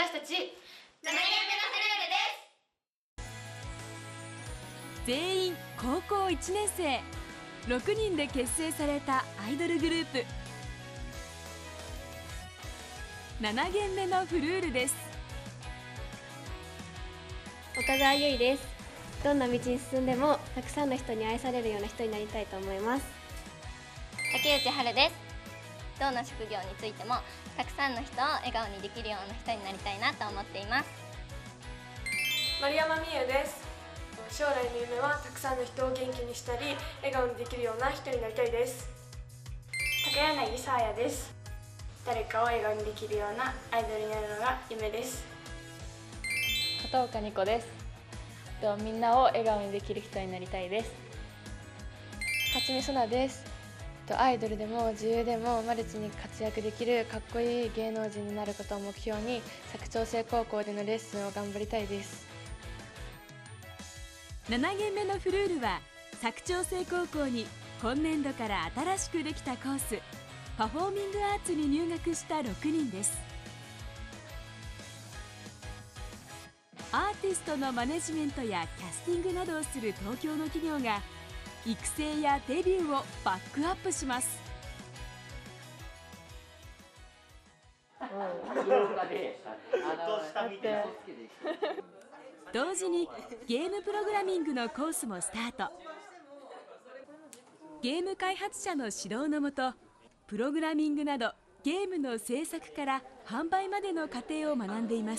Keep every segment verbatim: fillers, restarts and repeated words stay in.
私たちななげんめのフルールです。 全員高校いちねん生、ろくにんで結成されたアイドルグループななげんめのフルールです。 岡澤優衣です。どんな道に進んでもたくさんの人に愛されるような人になりたいと思います。 竹内春です。どんな職業についてもたくさんの人を笑顔にできるような人になりたいなと思っています。 丸山美優です。将来の夢はたくさんの人を元気にしたり笑顔にできるような人になりたいです。 高柳沙耶です。誰かを笑顔にできるようなアイドルになるのが夢です。 片岡ニコです。みんなを笑顔にできる人になりたいです。 勝見そなです。アイドルでも自由でもマルチに活躍できるかっこいい芸能人になることを目標に佐久長聖高校でのレッスンを頑張りたいです。 ななげんめのフルールは佐久長聖高校に今年度から新しくできたコースパフォーミングアーツに入学したろくにんです。アーティストのマネジメントやキャスティングなどをする東京の企業が育成やデビューをバックアップします。同時にゲームプログラミングのコースもスタート。ゲーム開発者の指導のもとプログラミングなどゲームの制作から販売までの過程を学んでいます。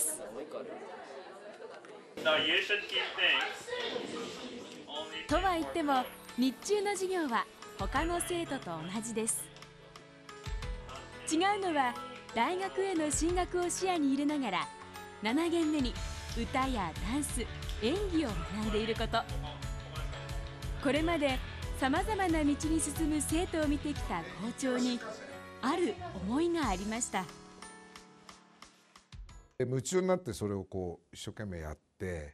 とは言っても日中の授業は他の生徒と同じです。違うのは大学への進学を視野に入れながらななげんめに歌やダンス、演技を学んでいること。これまでさまざまな道に進む生徒を見てきた校長にある思いがありました。 夢中になってそれをこう一生懸命やって、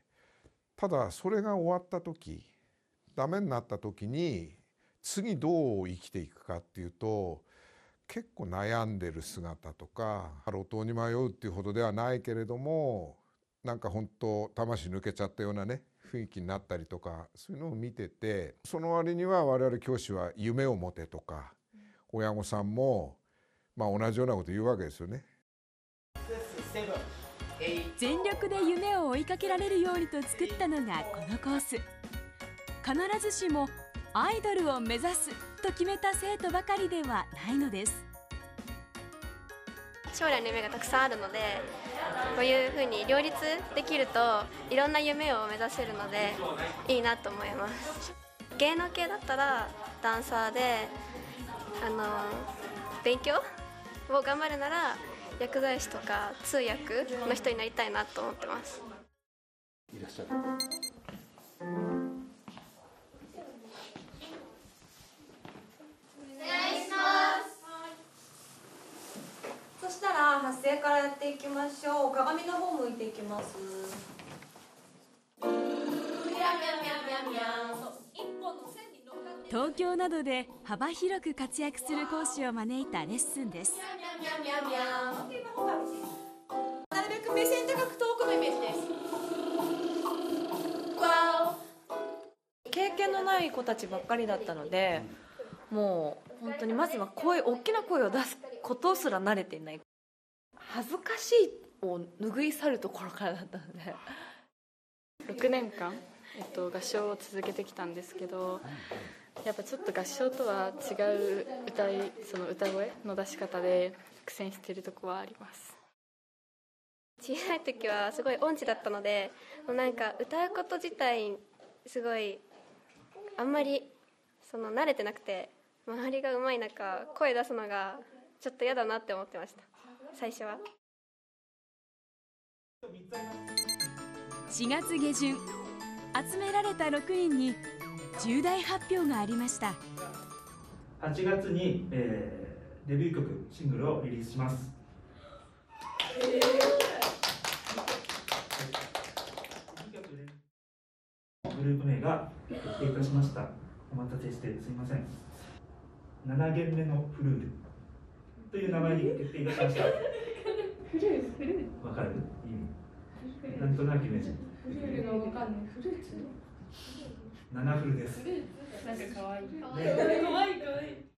ただそれが終わった時、ダメになった時に次どう生きていくかっていうと結構悩んでる姿とか路頭に迷うっていうほどではないけれども、なんか本当魂抜けちゃったようなね雰囲気になったりとか、そういうのを見てて、その割には我々教師は夢を持てとか、親御さんもまあ同じようなこと言うわけですよね。 全力で夢を追いかけられるようにと作ったのがこのコース。必ずしもアイドルを目指すと決めた生徒ばかりではないのです。 将来の夢がたくさんあるので、こういうふうに両立できるといろんな夢を目指せるのでいいなと思います。芸能系だったらダンサーで、あの勉強を頑張るなら薬剤師とか通訳の人になりたいなと思ってます。 いらっしゃる。 そしたら発声からやっていきましょう。鏡の方向いていきます。 東京などで幅広く活躍する講師を招いたレッスンです。 なるべく目線高く遠くのイメージです。経験のない子たちばっかりだったので、もう本当にまずは声、大きな声を出すことすら慣れていない。恥ずかしいを拭い去るところからだったのでろくねんかん、えっと、合唱を続けてきたんですけど、やっぱちょっと合唱とは違う歌いその歌声の出し方で苦戦しているところはあります。 小さい時はすごい音痴だったので、もうなんか歌うこと自体すごいあんまりその慣れてなくて、周りが上手い中声出すのがちょっと嫌だなって思ってました、最初は。 しがつげじゅん、集められたろくにんに重大発表がありました。 はちがつに、えー、デビュー曲シングルをリリースします。えー、グループ名が決定いたしました。お待たせしてすみません。ななげんめのフルールという名前に決定いたしました。わかる意味？ となくイメージ。 フルールがわかんない。フルーツ？ 七フルです。 なんか可愛い。 ね、 可愛い可愛い。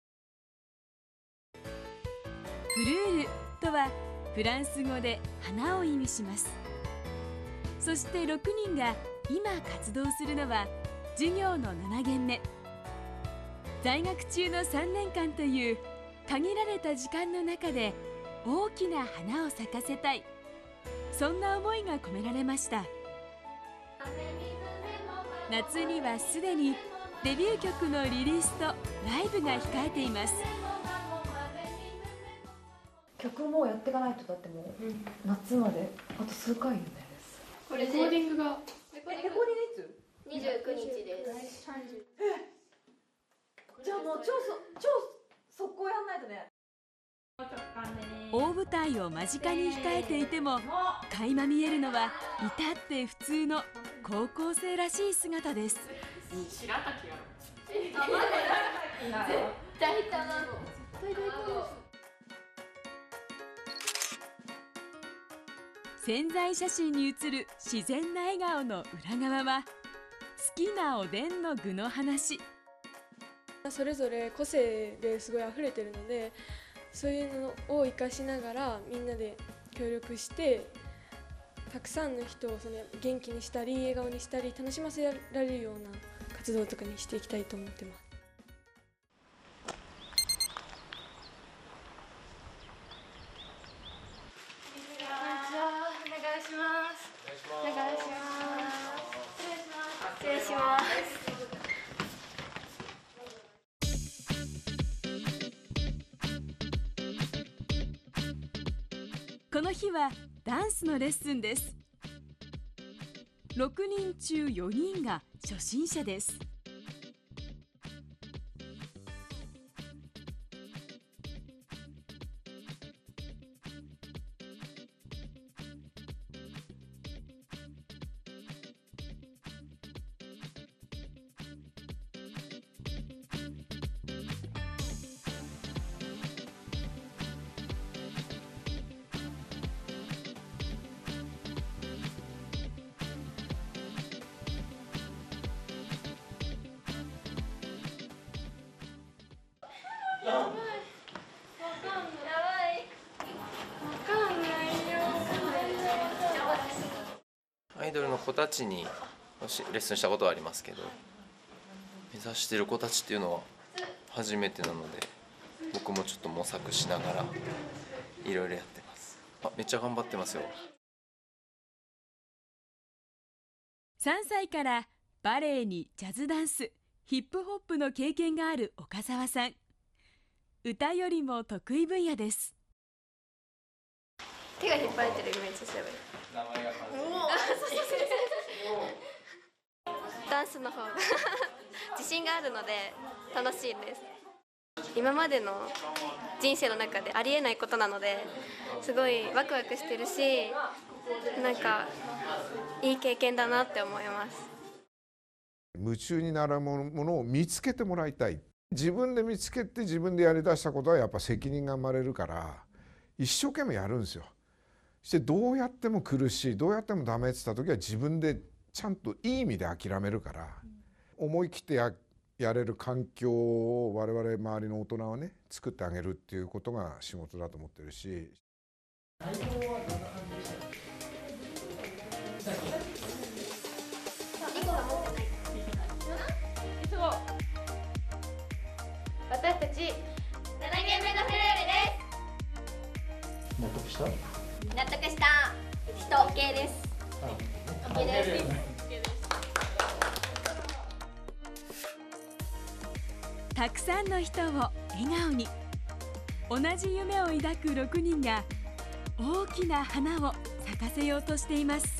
フルールとはフランス語で花を意味します。そしてろくにんが今活動するのは授業のなな限目。在学中のさんねんかんという限られた時間の中で大きな花を咲かせたい、そんな思いが込められました。夏にはすでにデビュー曲のリリースとライブが控えています。 曲もやっていかないと、だってもう夏まであと数回よね。 これレコーディングがレコーディングいつ？ にじゅうくにちです。 じゃあもう超超速攻やんないとね。 大舞台を間近に控えていても垣間見えるのは至って普通の高校生らしい姿です。 白滝やろ。 絶対卵。 宣材写真に写る自然な笑顔の裏側は好きなおでんの具の話。 それぞれ個性ですごい溢れてるので、そういうのを生かしながらみんなで協力してたくさんの人をその元気にしたり笑顔にしたり楽しませられるような活動とかにしていきたいと思ってます。 失礼します。 この日はダンスのレッスンです。ろくにん中よにんが初心者です。 やばい。わかんない。やばい。わかんないよ。 アイドルの子たちにレッスンしたことはありますけど、目指している子たちっていうのは初めてなので、僕もちょっと模索しながらいろいろやってます。あ、めっちゃ頑張ってますよ。 さんさいからバレエにジャズダンス、ヒップホップの経験がある岡澤さん。歌よりも得意分野です。 手が引っ張れてるイメージすればいい。 名前が完成。 ダンスの方が自信があるので楽しいです。今までの人生の中でありえないことなので、すごいワクワクしてるし、なんかいい経験だなって思います。 夢中になるものを見つけてもらいたい。自分で見つけて自分でやりだしたことはやっぱ責任が生まれるから、一生懸命やるんですよ。そしてどうやっても苦しい、どうやってもダメって言った時は自分でちゃんといい意味で諦めるから、うん、思い切ってややれる環境を我々周りの大人はね作ってあげるっていうことが仕事だと思ってるし。 私たちななげんめのフルールです。 納得した？ 納得した。人 OK です。OK です。 たくさんの人を笑顔に。同じ夢を抱くろくにんが大きな花を咲かせようとしています。